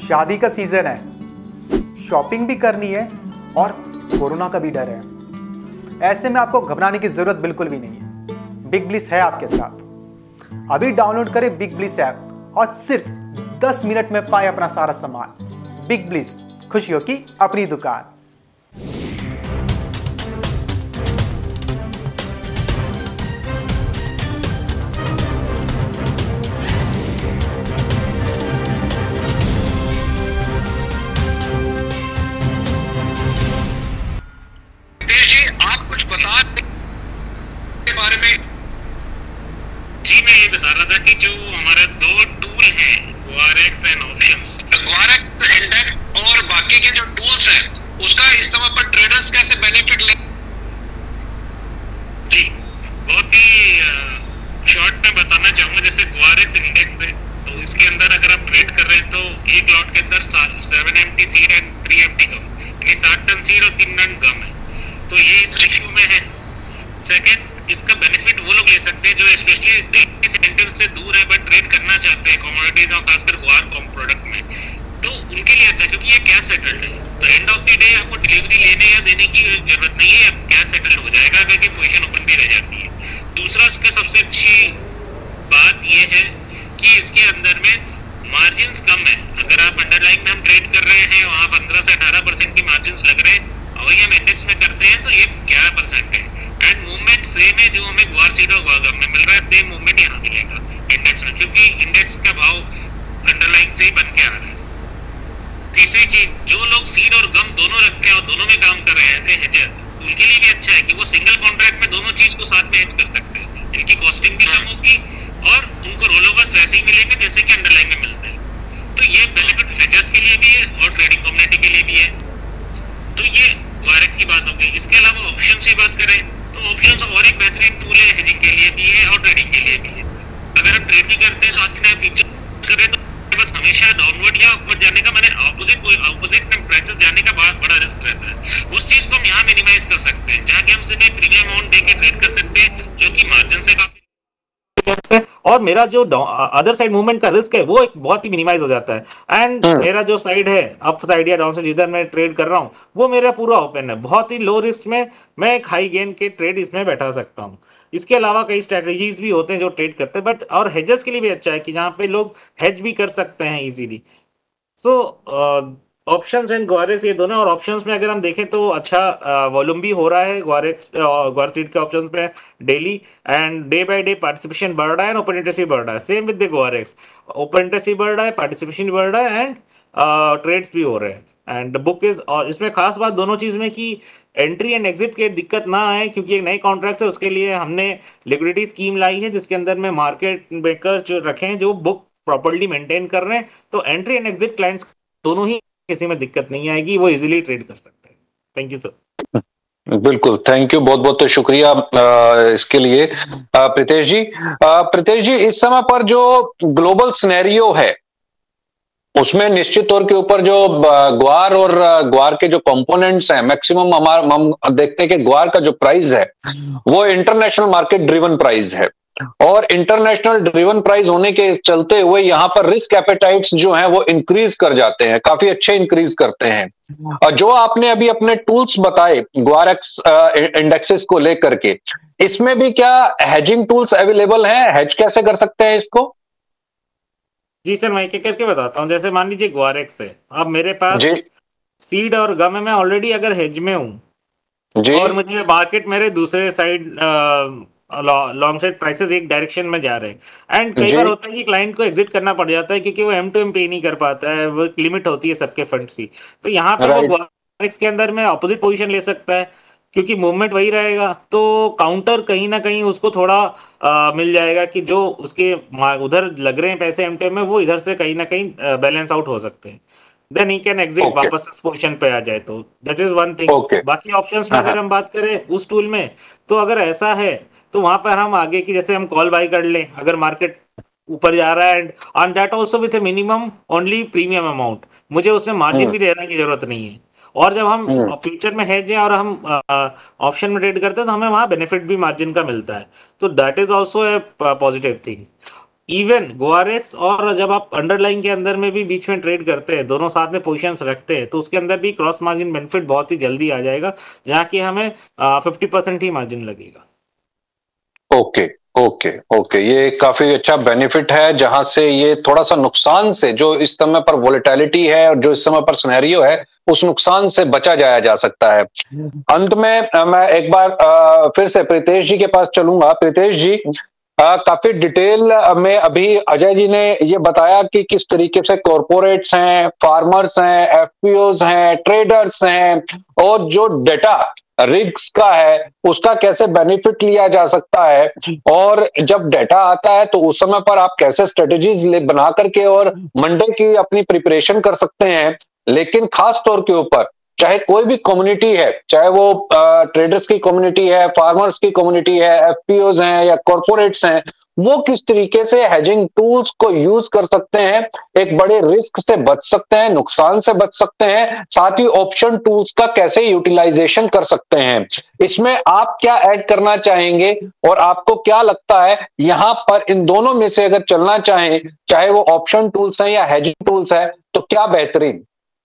शादी का सीजन है, शॉपिंग भी करनी है और कोरोना का भी डर है। ऐसे में आपको घबराने की जरूरत बिल्कुल भी नहीं है। बिग ब्लिस है आपके साथ। अभी डाउनलोड करें बिग ब्लिस ऐप और सिर्फ 10 मिनट में पाए अपना सारा सामान। बिग ब्लिस, खुशियों की अपनी दुकान। जी मैं ये बता रहा था कि जो हमारा दो टूल हैं GuarX and options, GuarX index और बाकी के जो टूल्स हैं उसका इस्तेमाल पर ट्रेडर्स कैसे बेनिफिट ले। जी बहुत ही शॉर्ट में बताना चाहूँगा। जैसे GuarX इंडेक्स है तो इसके अंदर अगर आप ट्रेड कर रहे हैं तो एक लॉट के अंदर 7 MT seed and 3 MT gum, यानी 7 टन सीड और 3 टन गम है, तो ये इस रेशियो में है। सेकेंड, इसका बेनिफिट वो लोग ले सकते हैं जो स्पेशली डेली सेंटर से दूर है बट ट्रेड करना चाहते हैं कमोडिटीज और खासकर गुआर प्रोडक्ट में, तो उनके लिए अच्छा, क्योंकि ये कैश सेटल्ड है। तो एंड ऑफ द डे आपको डिलीवरी लेने या देने की जरूरत नहीं है, कैश सेटल्ड हो जाएगा अगर की पोजीशन ओपन भी रह जाती है। दूसरा, इसका सबसे अच्छी बात यह है कि इसके अंदर में मार्जिन कम है। अगर आप अंडरलाइन में हम ट्रेड कर रहे हैं वहाँ 15 से 18% की मार्जिन लग रहे हैं, और वही हम इंडेक्स में करते हैं तो ये 11% है। एंड मूवमेंट सेम है जो हमें गुआर सीड और गुआर गम में मिल रहा है, सेम मूवमेंट यहाँ मिलेगा इंडेक्स में, क्योंकि इंडेक्स का भाव अंडरलाइन से ही बन के आ रहा है। तीसरी चीज, जो लोग सीड और गम दोनों रखते हैं और दोनों में काम कर रहे हैं ऐसे हेजर, उनके लिए भी अच्छा है कि वो सिंगल कॉन्ट्रैक्ट में दोनों चीज को साथ में हेज कर सकते हैं। इनकी कॉस्टिंग भी कम होगी और उनको रोलोवर्स वैसे ही मिलेंगे जैसे कि अंडरलाइन में मिलते हैं। तो ये बेनिफिट हेजर्स के लिए भी है और ट्रेडिंग कम्युनिटी के लिए भी है। तो ये GuarX की बात हो गई। इसके अलावा ऑप्शन से बात करें तो ऑप्शंस और एक बेहतरीन टूल है, हेजिंग के लिए भी है और ट्रेडिंग के लिए भी है। अगर हम ट्रेड भी करते हैं तो आज के टाइम फीचर करें तो बस हमेशा डाउनवर्ड या अपवर्ड जाने का, मैंने ऑपोजिट प्राइसेस जाने का बहुत बड़ा रिस्क रहता है। उस चीज को हम यहाँ मिनिमाइज कर सकते हैं, जहाँ की हम सिर्फ प्रीमियम अमाउंट देके ट्रेड कर सकते हैं जो कि मार्जिन से काफी, और मेरा जो अदर साइड मूवमेंट का रिस्क है वो एक बहुत ही मिनिमाइज हो जाता है। एंड मेरा जो साइड है अप साइड या डाउन साइड जिधर मैं ट्रेड कर रहा हूँ वो मेरा पूरा ओपन है। बहुत ही लो रिस्क में मैं एक हाई गेन के ट्रेड इसमें बैठा सकता हूँ। इसके अलावा कई स्ट्रेटजीज भी होते हैं जो ट्रेड करते हैं, बट और हेजर्स के लिए भी अच्छा है कि जहाँ पे लोग हेज भी कर सकते हैं easily. So options and GuarX ये दोनों। और ऑप्शंस में अगर हम देखें तो अच्छा वॉल्यूम भी हो रहा है GuarX गुआर सीड के ऑप्शंस पे daily, and day by day participation बढ़ रहा है एंड ओपन इंटरेस्ट भी बढ़ रहा है। Same with the GuarX, open interest भी बढ़ रहा है, पार्टिसिपेशन भी बढ़ रहा है एंड ट्रेड्स भी हो रहे हैं। एंड बुक इज, और इसमें खास बात दोनों चीज में कि एंट्री एंड एग्जिट की दिक्कत ना आए, क्योंकि एक नई कॉन्ट्रैक्ट है उसके लिए हमने लिक्विडिटी स्कीम लाई है जिसके अंदर में मार्केट मेकर जो रखे हैं जो बुक प्रॉपर्ली मेंटेन कर रहे हैं। तो एंट्री एंड एग्जिट क्लाइंट्स दोनों ही किसी में दिक्कत नहीं आएगी, वो इजीली ट्रेड कर सकते हैं। Thank you sir. बिल्कुल, थैंक यू, बहुत बहुत शुक्रिया इसके लिए प्रीतेश जी। प्रीतेश जी, इस समय पर जो ग्लोबल सिनेरियो है उसमें निश्चित तौर के ऊपर जो ग्वार और ग्वार के जो कंपोनेंट्स हैं, मैक्सिमम हम देखते हैं कि ग्वार का जो प्राइस है वो इंटरनेशनल मार्केट ड्रिवन प्राइस है, और इंटरनेशनल ड्रिवन प्राइस होने के चलते हुए यहाँ पर रिस्क एपेटाइट्स जो हैं वो इंक्रीज कर जाते हैं, काफी अच्छे इंक्रीज करते हैं। और जो आपने अभी अपने टूल्स बताए GuarX इंडेक्सेस को लेकर के, इसमें भी क्या हेजिंग टूल्स अवेलेबल हैं? हेज कैसे कर सकते हैं इसको? जी सर, मैं क्या करके बताता हूँ। जैसे मान लीजिए GuarX है, अब मेरे पास सीड और गम है, मैं ऑलरेडी अगर हेज में हूँ और मुझे मार्केट मेरे दूसरे साइड लॉन्ग साइड प्राइसेस एक डायरेक्शन में जा रहे हैं, एंड कई बार होता है कि क्लाइंट को एग्जिट करना पड़ जाता है क्योंकि वो M2M पे नहीं कर पाता है, वो लिमिट होती है सबके फंड्स की। तो यहाँ पर वो GuarX के अंदर में अपोजिट पोजीशन ले सकता है क्योंकि मूवमेंट वही रहेगा, तो काउंटर कहीं ना कहीं उसको थोड़ा मिल जाएगा कि जो उसके उधर लग रहे हैं पैसे M2M में वो इधर से कहीं ना कहीं बैलेंस आउट हो सकते हैं। देन ही कैन एग्जिट वापस इस पोजीशन पे आ जाए, तो दैट इज वन थिंग। बाकी ऑप्शंस में अगर हम बात करें उस टूल में, तो अगर ऐसा है तो वहां पर हम आगे की जैसे हम कॉल बाय कर लें अगर मार्केट ऊपर जा रहा है, and on that also with minimum only premium amount, मुझे उसमें मार्जिन भी देने की जरूरत नहीं है। और जब हम फ्यूचर में हेज हैं और हम ऑप्शन में ट्रेड करते हैं तो हमें वहां बेनिफिट भी मार्जिन का मिलता है, तो that is also a positive thing. Even GuarX और जब आप अंडरलाइन के अंदर में भी बीच में ट्रेड करते हैं, दोनों साथ में पोजीशंस रखते हैं, तो उसके अंदर भी क्रॉस मार्जिन बेनिफिट बहुत ही जल्दी आ जाएगा, जहां कि हमें 50% ही मार्जिन लगेगा। ओके ओके ओके, ये काफी अच्छा बेनिफिट है, जहां से ये थोड़ा सा नुकसान से, जो इस समय पर वोलेटिलिटी है और जो इस समय पर सिनेरियो है, उस नुकसान से बचा जाया जा सकता है। अंत में मैं एक बार फिर से प्रीतेश जी के पास चलूंगा। प्रीतेश जी, काफी डिटेल में अभी अजय जी ने ये बताया कि किस तरीके से कॉरपोरेट्स हैं, फार्मर्स हैं, एफपीओज हैं, ट्रेडर्स हैं, और जो डेटा रिस्क का है उसका कैसे बेनिफिट लिया जा सकता है, और जब डेटा आता है तो उस समय पर आप कैसे स्ट्रेटेजीज बना करके और मंडे की अपनी प्रिपरेशन कर सकते हैं। लेकिन खास तौर के ऊपर चाहे कोई भी कम्युनिटी है, चाहे वो ट्रेडर्स की कम्युनिटी है, फार्मर्स की कम्युनिटी है, एफपीओज हैं या कॉरपोरेट्स हैं, वो किस तरीके से हेजिंग टूल्स को यूज कर सकते हैं, एक बड़े रिस्क से बच सकते हैं, नुकसान से बच सकते हैं, साथ ही ऑप्शन टूल्स का कैसे यूटिलाइजेशन कर सकते हैं। इसमें आप क्या ऐड करना चाहेंगे, और आपको क्या लगता है यहां पर इन दोनों में से अगर चलना चाहें, चाहे वो ऑप्शन टूल्स हैं या हेजिंग टूल्स है, तो क्या बेहतरीन?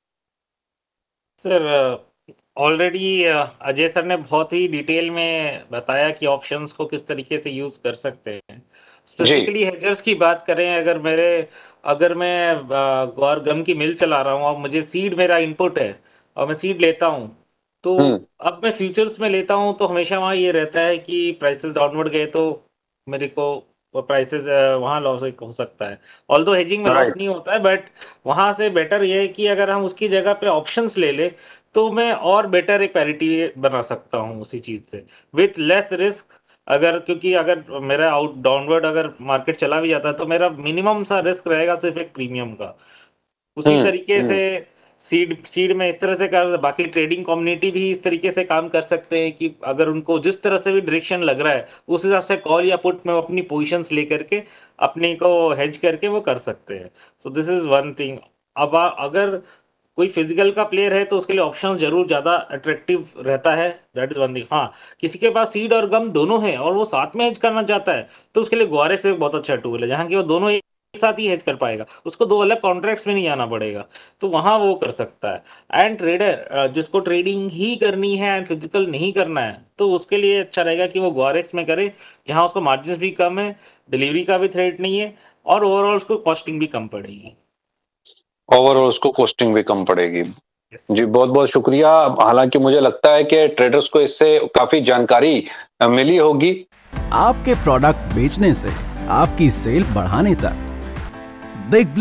सर, ऑलरेडी अजय सर ने बहुत ही डिटेल में बताया कि ऑप्शंस को किस तरीके से यूज कर सकते हैं। स्पेसिफिकली हेजर्स की बात करें, अगर मैं ग्वार गम की मिल चला रहा हूँ और मुझे सीड मेरा इनपुट है और मैं सीड लेता हूँ, तो अब मैं फ्यूचर्स में लेता हूँ तो हमेशा वहाँ ये रहता है कि प्राइसेस डाउनवर्ड गए तो मेरे को प्राइसेस वहाँ लॉस हो सकता है। ऑल्दो हेजिंग में लॉस नहीं होता है, बट वहाँ से बेटर ये है कि अगर हम उसकी जगह पे ऑप्शंस ले ले तो मैं और बेटर एक पैरिटी बना सकता हूँ उसी चीज से विथ लेस रिस्क। क्योंकि अगर मेरा डाउनवर्ड अगर मार्केट चला भी जाता है तो मेरा मिनिमम सा रिस्क रहेगा सिर्फ एक प्रीमियम का। उसी तरीके से सीड में इस तरह से कर, बाकी ट्रेडिंग कम्युनिटी भी इस तरीके से काम कर सकते हैं कि अगर उनको जिस तरह से भी डायरेक्शन लग रहा है उस हिसाब से कॉल या पुट में अपनी पोजीशंस लेकर के अपने को हेज करके वो कर सकते हैं। So this is one thing. अब अगर कोई फिजिकल का प्लेयर है तो उसके लिए ऑप्शन जरूर ज्यादा अट्रैक्टिव रहता है, दैट इज वन थिंग। हाँ, किसी के पास सीड और गम दोनों है और वो साथ में हेज करना चाहता है तो उसके लिए ग्वारेक्स एक बहुत अच्छा टूल है, जहाँ की वो दोनों एक साथ ही हेज कर पाएगा, उसको दो अलग कॉन्ट्रैक्ट्स में नहीं जाना पड़ेगा, तो वहां वो कर सकता है। एंड ट्रेडर जिसको ट्रेडिंग ही करनी है एंड फिजिकल नहीं करना है, तो उसके लिए अच्छा रहेगा कि वो ग्वारेक्स में करे, जहां उसको मार्जिन भी कम है, डिलीवरी का भी थ्रेट नहीं है, और ओवरऑल उसको कॉस्टिंग भी कम पड़ेगी। ओवरऑल उसको कॉस्टिंग भी कम पड़ेगी। जी, बहुत बहुत शुक्रिया। हालांकि मुझे लगता है कि ट्रेडर्स को इससे काफी जानकारी मिली होगी। आपके प्रोडक्ट बेचने से आपकी सेल बढ़ाने तक, बिग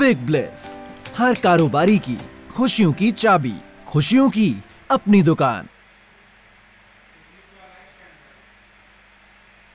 ब्लेस, हर कारोबारी की खुशियों की चाबी, खुशियों की अपनी दुकान।